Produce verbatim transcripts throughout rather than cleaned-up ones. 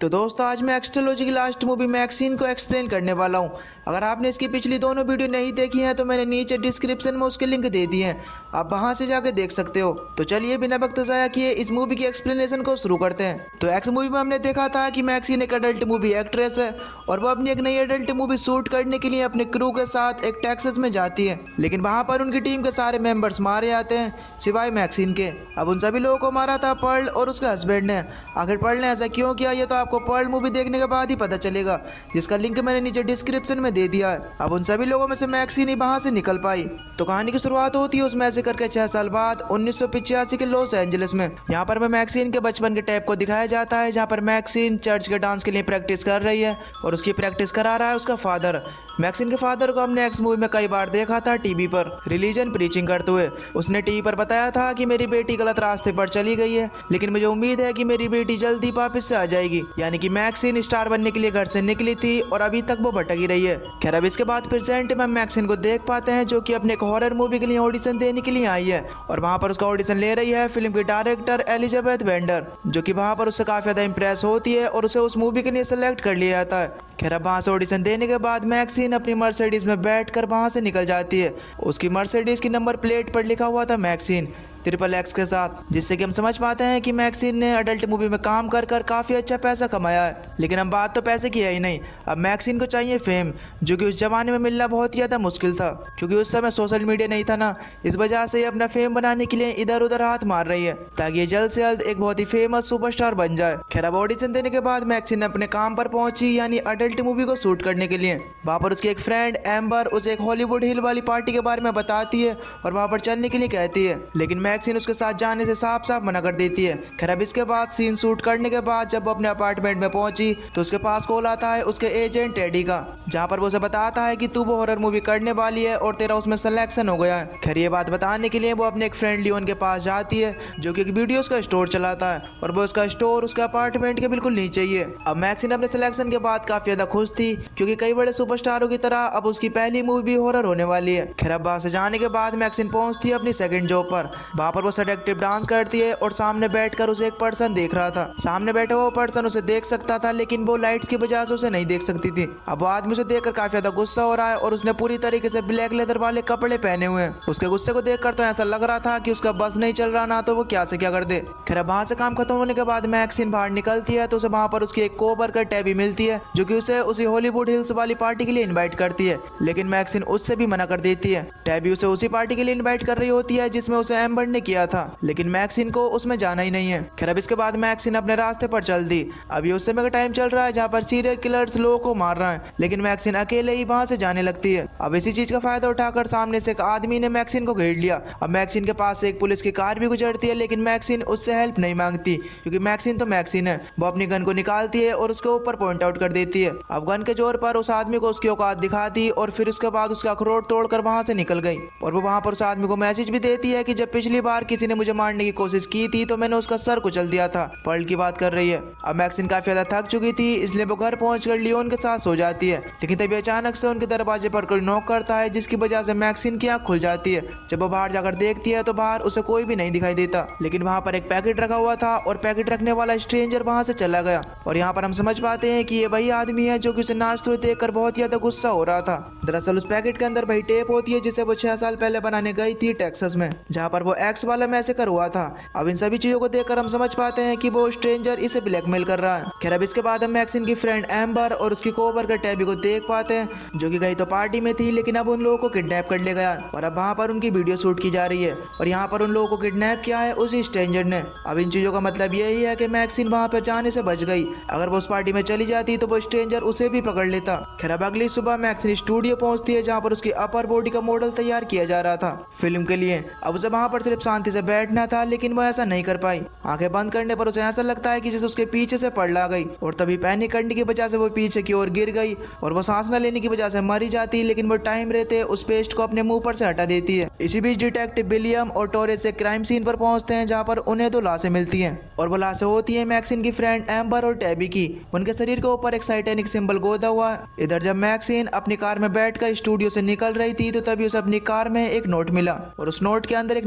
तो दोस्तों आज मैं एक्स्ट्रोलॉजी की लास्ट मूवी मैक्सिन को एक्सप्लेन करने वाला हूँ। अगर आपने इसकी पिछली दोनों वीडियो नहीं देखी हैं तो मैंने नीचे डिस्क्रिप्शन में उसके लिंक दे दिए हैं, आप वहां से जाके देख सकते हो। तो चलिए बिना वक्त ज़ाया किए इस मूवी की एक्सप्लेनेशन को शुरू करते हैं। तो एक्स मूवी में हमने देखा था कि मैक्सिन एक अडल्ट मूवी एक्ट्रेस है और वो अपनी एक नई अडल्ट मूवी शूट करने के लिए अपने क्रू के साथ एक टेक्सास में जाती है, लेकिन वहाँ पर उनकी टीम के सारे मेंबर्स मारे जाते हैं सिवाय मैक्सिन के। अब उन सभी लोगों को मारा था पर्ल और उसके हस्बैंड ने। आखिर पर्ल ने ऐसा क्यों किया ये तो आपको पर्ल मूवी देखने के बाद ही पता चलेगा, जिसका लिंक मैंने नीचे डिस्क्रिप्शन में दे दिया है। अब उन सभी लोगों में से मैक्सिन ही वहाँ से निकल पाई। तो कहानी की शुरुआत होती है उस मैसेकर के छह साल बाद उन्नीस सौ पिचासी के लॉस एंजलिस में। यहाँ पर मैं मैक्सिन के बचपन के टैप को दिखाया जाता है, जहाँ पर मैक्सिन चर्च के डांस के लिए प्रैक्टिस कर रही है और उसकी प्रैक्टिस करा रहा है उसका फादर। मैक्सिन के फादर को हमने एक्स मूवी में कई बार देखा था टीवी पर रिलीजन प्रीचिंग करते हुए। उसने टीवी पर बताया था कि मेरी बेटी गलत रास्ते पर चली गई है, लेकिन मुझे उम्मीद है कि मेरी बेटी जल्दी वापस से आ जाएगी। यानी कि मैक्सिन स्टार बनने के लिए घर से निकली थी और अभी तक वो भटकी रही है। खैर अब इसके बाद प्रेजेंट में मैक्सिन को देख पाते हैं जो कि अपने एक हॉरर मूवी के लिए ऑडिशन देने के लिए आई है और वहाँ पर उसका ऑडिशन ले रही है फिल्म की डायरेक्टर एलिजाबेथ वेंडर, जो कि वहाँ पर उससे काफी ज्यादा इंप्रेस होती है और उसे उस मूवी के लिए सेलेक्ट कर लिया जाता है। खैर अब वहाँ से ऑडिशन देने के बाद मैक्सिन अपनी मर्सिडीज में बैठकर वहाँ से निकल जाती है। उसकी मर्सिडीज की नंबर प्लेट पर लिखा हुआ था मैक्सिन ट्रिपल एक्स के साथ, जिससे कि हम समझ पाते हैं कि मैक्सिन ने अडल्ट मूवी में काम कर कर काफ़ी अच्छा पैसा कमाया है। लेकिन हम बात तो पैसे की है ही नहीं, अब मैक्सिन को चाहिए फेम, जो कि उस जमाने में मिलना बहुत ही ज़्यादा मुश्किल था क्योंकि उस समय सोशल मीडिया नहीं था ना। इस वजह से ये अपना फेम बनाने के लिए इधर उधर हाथ मार रही है ताकि ये जल्द से जल्द एक बहुत ही फेमस सुपरस्टार बन जाए। खैर अब ऑडिशन देने के बाद मैक्सिन अपने काम पर पहुंची, यानी अडल्ट मूवी को शूट करने के लिए। वहाँ पर उसकी एक फ्रेंड एम्बर उसे एक हॉलीवुड हिल वाली पार्टी के बारे में बताती है और वहाँ पर चलने के लिए कहती है, लेकिन मैक्सिन उसके साथ जाने से साफ साफ मना कर देती है। खैर अब इसके बाद सीन शूट करने के बाद जब वो अपने अपार्टमेंट में पहुंची तो उसके पास कॉल आता है उसके एजेंट टेडी का, जहाँ पर वो उसे बताता है कि तू वो हॉरर मूवी करने वाली है और तेरा उसमें सिलेक्शन हो गया है। खैर ये बात बताने के लिए वो अपने एक फ्रेंड लियोन के पास जाती है जो कि एक वीडियोस का स्टोर चलाता है और वो उसका स्टोर उसके अपार्टमेंट के बिल्कुल नीचे ही है। अब मैक्सिन अपने सिलेक्शन के बाद काफी ज्यादा खुश थी क्योंकि कई बड़े सुपरस्टारों की तरह अब उसकी पहली मूवी भी हॉरर होने वाली है। खैर अब वहाँ से जाने के बाद मैक्सिन पहुंचती है अपनी सेकंड जॉब पर। वहाँ पर वो सेडक्टिव डांस करती है और सामने बैठकर उसे एक पर्सन देख रहा था। सामने बैठा हुआ पर्सन उसे देख सकता था लेकिन वो लाइट्स की वजह से उसे नहीं देख सकती थी। अब वो आदमी उसे देखकर काफी ज्यादा गुस्सा हो रहा है और उसने पूरी तरीके से ब्लैक लेदर वाले कपड़े पहने हुए हैं। उसके गुस्से को देखकर तो ऐसा लग रहा था कि उसका बस नहीं चल रहा, ना तो वो क्या से क्या कर दे। खैर अब वहाँ से काम खत्म होने के बाद मैक्सिन बाहर निकलती है तो उसे वहाँ पर उसकी एक कोवर्कर टैबी मिलती है जो कि उसे उसी हॉलीवुड हिल्स वाली पार्टी के लिए इन्वाइट करती है, लेकिन मैक्सिन उससे भी मना कर देती है। टैबी उसे उसी पार्टी के लिए इन्वाइट कर रही होती है जिसमें उसे एम्बर ने किया था, लेकिन मैक्सिन को उसमें जाना ही नहीं है। खैर अब इसके बाद मैक्सिन अपने रास्ते पर चल दी। अभी उस समय का टाइम चल रहा है जहाँ पर सीरियल किलर्स लोगों को मार रहा है, लेकिन मैक्सिन अकेले ही वहाँ से जाने लगती है। अब इसी चीज का फायदा उठाकर सामने से एक आदमी ने मैक्सिन को घेर लिया। अब मैक्सिन के पास से एक पुलिस की कार भी गुजरती है, लेकिन मैक्सिन उससे हेल्प नहीं मांगती क्योंकि मैक्सिन तो मैक्सिन है। वो अपनी गन को निकालती है और उसके ऊपर पॉइंट आउट कर देती है। अब गन के जोर पर उस आदमी को उसकी औकात दिखा दी और फिर उसके बाद उसका अखरोट तोड़कर वहाँ से निकल गई। और वो वहाँ पर उस आदमी को मैसेज भी देती है कि जब पिछली बार किसी ने मुझे मारने की कोशिश की थी तो मैंने उसका सर कुचल दिया था। पर्ल की बात कर रही है। अब मैक्सिन काफी ज्यादा थक चुकी थी, इसलिए वो घर पहुंचकर लियोन के साथ सो जाती है, लेकिन तभी अचानक से उनके दरवाजे पर कोई नॉक करता है जिसकी वजह से मैक्सिन की आंख खुल जाती है। जब वो बाहर जाकर देखती है तो बाहर उसे कोई भी नहीं दिखाई देता, लेकिन वहाँ पर एक पैकेट रखा हुआ था और पैकेट रखने वाला स्ट्रेंजर वहाँ से चला गया। और यहाँ पर हम समझ पाते हैं कि ये वही आदमी है जो कि उसे नाचते हुए देखकर बहुत ज्यादा गुस्सा हो रहा था। दरअसल उस पैकेट के अंदर वही टेप होती है जिसे वो छह साल पहले बनाने गई थी टेक्सास में, जहाँ पर वो एक्स वाला मैसेकर हुआ था। अब इन सभी चीजों को देखकर हम समझ पाते हैं कि वो स्ट्रेंजर इसे ब्लैकमेल कर रहा है। खैर अब इसके बाद हम मैक्सिन की फ्रेंड एम्बर और उसकी कोवर्कर टैबी को देख पाते हैं जो कि गई तो पार्टी में थी, लेकिन अब उन लोगों को किडनैप कर ले गया और अब वहाँ पर उनकी वीडियो शूट की जा रही है और यहाँ पर उन लोगों को किडनैप किया है उसी स्ट्रेंजर ने। अब इन चीजों का मतलब यही है कि मैक्सिन वहाँ पर जाने से बच गई। अगर वो उस पार्टी में चली जाती तो वो स्ट्रेंजर उसे भी पकड़ लेता। खैर अब अगली सुबह मैक्सिन स्टूडियो पहुंचती है जहाँ पर उसकी अपर बॉडी का मॉडल तैयार किया जा रहा था फिल्म के लिए। अब उसे वहाँ पर सिर्फ शांति से बैठना था, लेकिन वो ऐसा नहीं कर पाई। आंखें बंद करने पर उसे ऐसा लगता है कि जैसे उसके पीछे से पड़ ला गई और तभी पैनिक करने की वजह से वो पीछे की ओर गिर गई और वो सांस न लेने की वजह से मरी जाती, लेकिन वो टाइम रहते उस पेस्ट को अपने मुंह पर से हटा देती है। इसी बीच डिटेक्टिव विलियम और टोरेस एक क्राइम सीन पर पहुंचते हैं जहाँ पर उन्हें दो लाशें मिलती हैं और वो लाशें होती है मैक्सिन की फ्रेंड एम्बर और टैबी की। उनके शरीर के ऊपर एक साइटेनिक सिंबल गोदा हुआ है। इधर जब मैक्सिन अपनी कार में बैठकर स्टूडियो से निकल रही थी तो तभी उसे अपनी कार में एक नोट मिला और उस नोट के अंदर एक नंबर लिखा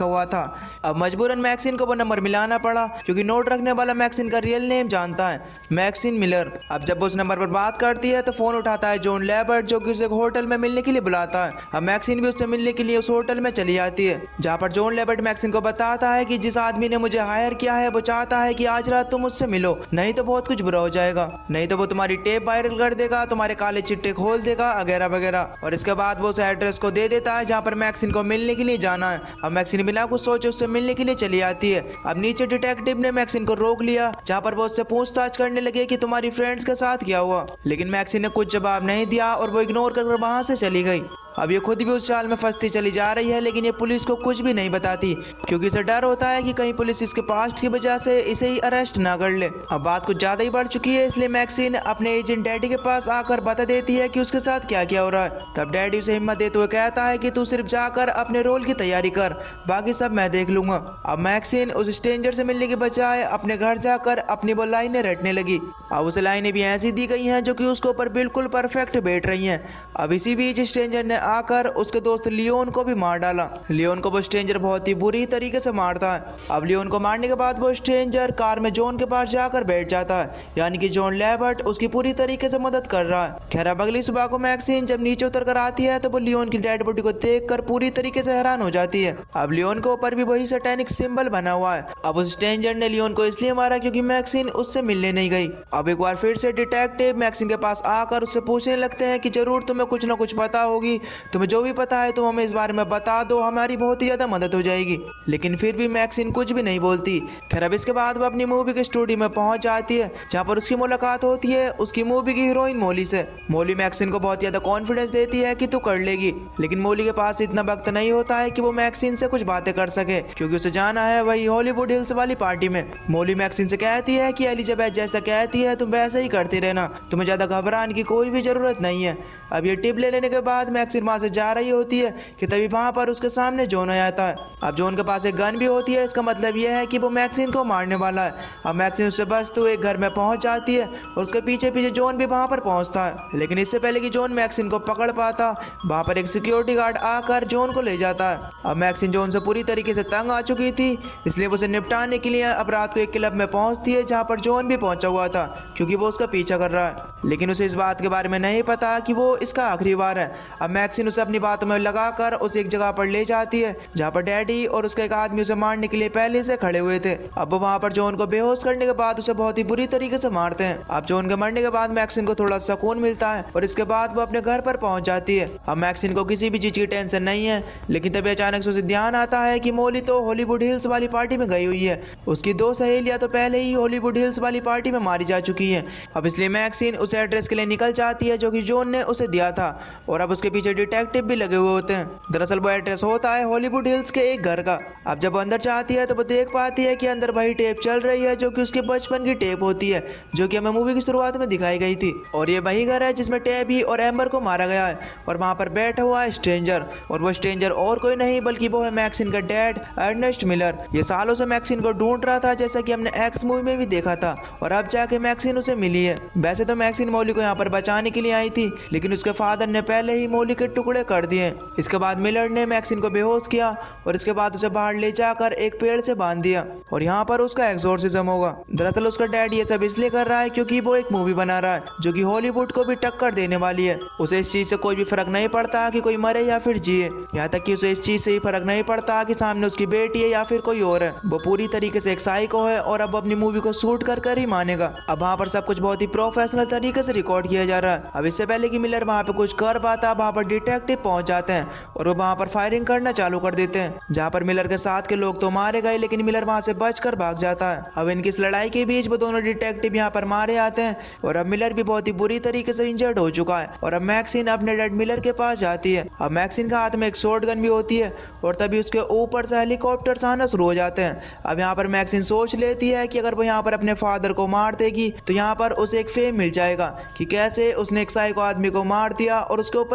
हुआ था। अब मजबूरन मैक्सिन को वो नंबर मिलाना पड़ा क्योंकि नोट रखने वाला मैक्सिन का रियल नेम जानता है, मैक्सिन मिलर। अब जब वो उस नंबर पर बात करती है तो फोन उठाता है जॉन लेबर्ट, जो कि उसे होटल में मिलने के लिए बुलाता है। अब मैक्सिन भी उससे मिलने के लिए उस होटल में चली जाती है, जहाँ पर जॉन लेबर्ट मैक्सिन को बताता है कि जिस आदमी ने मुझे हायर किया है वो चाहता है कि आज रात तुम उससे मिलो, नहीं तो बहुत कुछ बुरा हो जाएगा, नहीं तो वो तुम्हारी टेप वायरल कर देगा, तुम्हारे काले चिट्टे खोल देगा वगैरह वगैरह। और इसके बाद वो उस एड्रेस को दे देता है जहाँ पर मैक्सिन को मिलने के लिए जाना है। अब मैक्सिन बिना कुछ सोचे उससे मिलने के लिए चली आती है। अब नीचे डिटेक्टिव ने मैक्सिन को रोक लिया, जहाँ पर वो उससे पूछताछ करने लगे कि तुम्हारी फ्रेंड्स के साथ क्या हुआ, लेकिन मैक्सिन ने कुछ जवाब नहीं दिया और वो इग्नोर कर वहां से चली गई। अब ये खुद भी उस चाल में फंसती चली जा रही है, लेकिन ये पुलिस को कुछ भी नहीं बताती क्योंकि इसे डर होता है कि कहीं पुलिस इसके पास्ट की वजह से इसे ही अरेस्ट ना कर ले। अब बात कुछ ज्यादा ही बढ़ चुकी है, इसलिए मैक्सिन अपने एजेंट डैडी के पास आकर बता देती है कि उसके साथ क्या क्या हो रहा है। तब डैडी उसे हिम्मत देते हुए कहता है कि तू सिर्फ जाकर अपने रोल की तैयारी कर, बाकी सब मैं देख लूंगा। अब मैक्सिन उस स्ट्रेंजर से मिलने के बजाय अपने घर जाकर अपनी वो लाइनें रटने लगी। अब उसे लाइनें भी ऐसी दी गई हैं जो कि उसके ऊपर बिल्कुल परफेक्ट बैठ रही हैं। अब इसी बीच स्ट्रेंजर ने आकर उसके दोस्त लियोन को भी मार डाला। लियोन को वो स्ट्रेंजर बहुत ही बुरी तरीके से मारता है। अब लियोन को मारने के बाद वो स्ट्रेंजर कार में जॉन के पास जाकर बैठ जाता है, यानी कि जॉन लेबर्ट उसकी पूरी तरीके से मदद कर रहा है। खैर अब अगली सुबह को मैक्सिन जब नीचे उतर कर आती है तो वो लियोन की डेड बॉडी को देखकर पूरी तरीके से हैरान हो जाती है। अब लियोन के ऊपर भी वही सैटेनिक सिंबल बना हुआ है। अब उस स्ट्रेंजर ने लियोन को इसलिए मारा क्योंकि मैक्सिन उससे मिलने नहीं गई। अब एक बार फिर से डिटेक्टिव मैक्सिन के पास आकर उससे पूछने लगते हैं कि जरूर तुम्हें कुछ ना कुछ पता होगी, तुम्हें जो भी पता है तुम हमें इस बारे में बता दो, हमारी बहुत ही ज्यादा मदद हो जाएगी। लेकिन फिर भी मैक्सिन कुछ भी नहीं बोलती। खैर अब इसके बाद वो अपनी मूवी के स्टूडियो में पहुंच जाती है, जहां पर उसकी मुलाकात होती है उसकी मूवी की हीरोइन मोली से। मोली मैक्सिन को बहुत ज्यादा कॉन्फिडेंस देती है कि तू कर लेगी, लेकिन मोली के पास इतना वक्त नहीं होता है कि वो मैक्सिन से कुछ बातें कर सके क्योंकि उसे जाना है वही हॉलीवुड हिल्स वाली पार्टी में। मोली मैक्सिन से कहती है कि एलिजाबेथ जैसा कहती है तुम वैसे ही करती रहना, तुम्हें ज्यादा घबराने की कोई भी जरूरत नहीं है। अब ये टिप ले लेने के बाद मैक्सिन वहां से जा रही होती है कि तभी वहां पर उसके सामने जॉन आ जाता है। अब जॉन के पास एक गन भी होती है, इसका मतलब यह है कि वो मैक्सिन को मारने वाला है। अब मैक्सिन उससे बचते हुए एक घर में पहुंच जाती है और उसके पीछे पीछे जॉन भी वहां पर पहुंचता है, लेकिन इससे पहले कि जॉन मैक्सिन को पकड़ पाता वहां पर एक सिक्योरिटी गार्ड आकर जॉन को ले जाता है। अब मैक्सिन जॉन से पूरी तरीके से तंग आ चुकी थी, इसलिए वो उसे निपटाने के लिए अब रात को एक क्लब में पहुंचती है जहां पर जॉन भी पहुंचा हुआ था क्योंकि वो उसका पीछा कर रहा है, लेकिन उसे इस बात के बारे में नहीं पता कि वो इसका आखिरी बार है। अब मैक्सिन उसे अपनी बातों में लगाकर उसे एक जगह पर ले जाती है जहाँ पर डैडी और उसका एक आदमी उसे मारने के लिए पहले से खड़े हुए थे। अब वो वहाँ पर जॉन को बेहोश करने के बाद उसे बहुत ही बुरी तरीके से मारते हैं। अब जॉन के मरने के बाद मैक्सिन को थोड़ा सुकून मिलता है और इसके बाद वो अपने घर पर पहुंच जाती है। अब मैक्सिन को किसी भी चीज की टेंशन नहीं है, लेकिन तभी अचानक से उसे ध्यान आता है कि मोली तो हॉलीवुड हिल्स वाली पार्टी में गई हुई है, उसकी दो सहेलियां तो पहले ही हॉलीवुड हिल्स वाली पार्टी में मारी जा चुकी है। अब इसलिए मैक्सिन उस एड्रेस के लिए निकल जाती है जो कि जॉन ने उसे दिया था और अब उसके पीछे डिटेक्टिव भी लगे हुए होते हैं। दरअसल वो एड्रेस होता है हॉलीवुड हिल्स के एक घर का। अब जब वो अंदर जाती है तो वो देख पाती है कि अंदर वही टेप चल रही है जो कि उसके बचपन की टेप होती है, जो कि हमें मूवी की शुरुआत में दिखाई गई थी। और ये वही घर है जिसमें टेबी और एम्बर को मारा गया है और वहाँ पर बैठा हुआ है स्ट्रेंजर, और वो स्ट्रेंजर और कोई नहीं बल्कि वो है मैक्सिन का डैड अर्नेस्ट मिलर। ये सालों से मैक्सिन को ढूंढ रहा था, जैसा कि हमने एक्स मूवी में भी देखा था, और अब जाके मैक्सिन उसे मिली है। वैसे तो मैक्सिन मोली को यहाँ पर बचाने के लिए आई थी, लेकिन उसके फादर ने पहले ही मोली के टुकड़े कर दिए। इसके बाद मिलर ने मैक्सिन को बेहोश किया और इसके बाद उसे बाहर ले जाकर एक पेड़ से बांध दिया और यहाँ पर उसका एक्सोर्सिज्म होगा। दरअसल उसका डैड ये सब इसलिए कर रहा है क्योंकि वो एक मूवी बना रहा है जो कि हॉलीवुड को भी टक्कर देने वाली है। उसे इस चीज से कोई भी फर्क नहीं पड़ता कि कोई मरे या फिर जिए, यहाँ तक कि उसे इस चीज से ही फर्क नहीं पड़ता कि सामने उसकी बेटी है या फिर कोई और है। वो पूरी तरीके से एक साइको है और अब अपनी मूवी को शूट कर कर ही मानेगा। अब वहाँ पर सब कुछ बहुत ही प्रोफेशनल तरीके से रिकॉर्ड किया जा रहा है। अब इससे पहले कि मिलर वहाँ पे कुछ कर पाता, वहाँ पर डिटेक्टिव पहुंच जाते हैं और वो वहाँ पर फायरिंग करना चालू कर देते हैं, जहाँ पर मिलर के साथ के लोग तो मारे गए, लेकिन मिलर वहाँ से बचकर भाग जाता है। अब इनकी इस लड़ाई के बीच वो दोनों डिटेक्टिव यहाँ पर मारे आते हैं और अब मिलर भी बहुत ही बुरी तरीके से इंजर्ड हो चुका है और अब मैक्सिन अपने डैड मिलर के पास जाती है। अब मैक्सिन का हाथ में एक शॉटगन भी होती है और तभी उसके ऊपर से हेलीकॉप्टर आना शुरू हो जाते हैं। अब यहाँ पर मैक्सिन सोच लेती है कि अगर वो यहाँ पर अपने फादर को मार देगी तो यहाँ पर उसे एक फेम मिल जाएगा कि कैसे उसने एक साइको आदमी को मार दिया और उसके ऊपर किताबें भी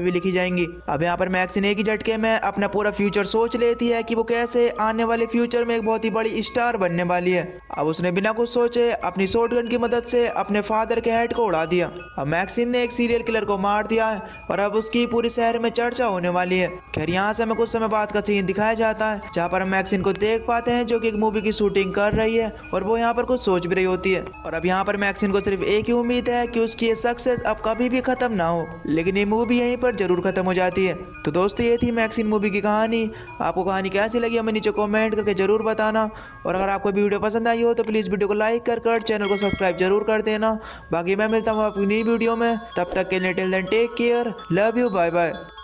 भी लिखी जाएंगी। अब यहाँ पर मैक्सिन एक ही झटके में अपना पूरा फ्यूचर सोच लेती है कि वो कैसे आने वाले फ्यूचर में एक बहुत ही बड़ी स्टार बनने वाली है। अब उसने बिना कुछ सोचे अपनी शॉटगन की मदद से अपने फादर के हेड को उड़ा दिया। अब मैक्सिन ने एक सीरियल किलर को मार दिया है और अब उसकी पूरी शहर में चर्चा होने वाली है। खैर यहाँ से हमें कुछ समय बाद का सीन दिखाया जाता है जहाँ पर हम मैक्सिन को देख पाते हैं जो कि एक मूवी की शूटिंग कर रही है और वो यहाँ पर कुछ सोच भी रही होती है। और अब यहाँ पर मैक्सिन को सिर्फ एक ही उम्मीद है कि उसकी ये सक्सेस अब कभी भी खत्म ना हो, लेकिन ये मूवी यहीं पर जरूर खत्म हो जाती है। तो दोस्तों ये थी मैक्सिन मूवी की कहानी। आपको कहानी कैसी लगी हमें नीचे कमेंट करके जरूर बताना और अगर आपको वीडियो पसंद आई हो तो प्लीज़ वीडियो को लाइक कर कर चैनल को सब्सक्राइब जरूर कर देना। बाकी मैं मिलता हूँ आपकी नई वीडियो में, तब तक के लिए till then take care, love you, bye bye.